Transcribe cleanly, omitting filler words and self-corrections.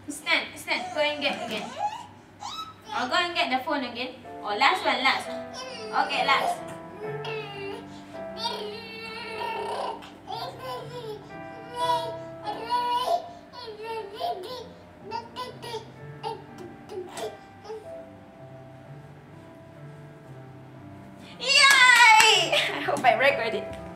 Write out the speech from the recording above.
Stand. Go and get again. Go and get the phone again. Oh, last one. Okay, last. Yay! I hope I recorded it.